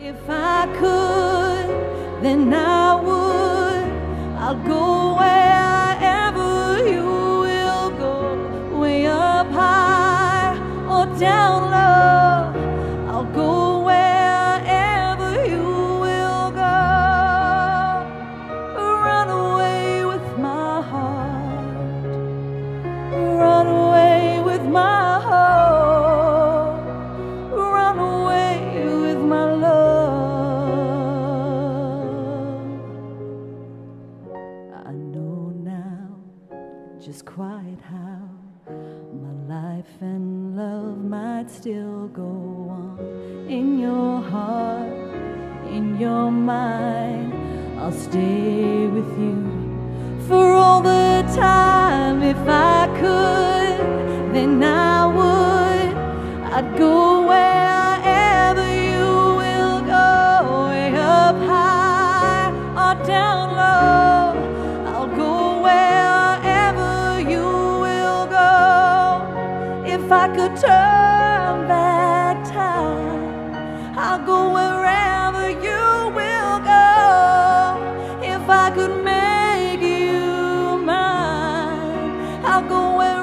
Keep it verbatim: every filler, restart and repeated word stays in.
If I could, then I would. I'll go wherever you will go, way up high or down low. I'll go wherever you will go. Run away with my heart, run away with my heart, run away with my love. I know now just quite how my life and love might still go on. In your heart, in your mind, I'll stay with you for all the time. If I could, then I would. I'd go wherever you will go, way up high or down low. I'll go wherever you will go. If I could turn back time, I'll go wherever you will go. If I could make you mine, I'll go wherever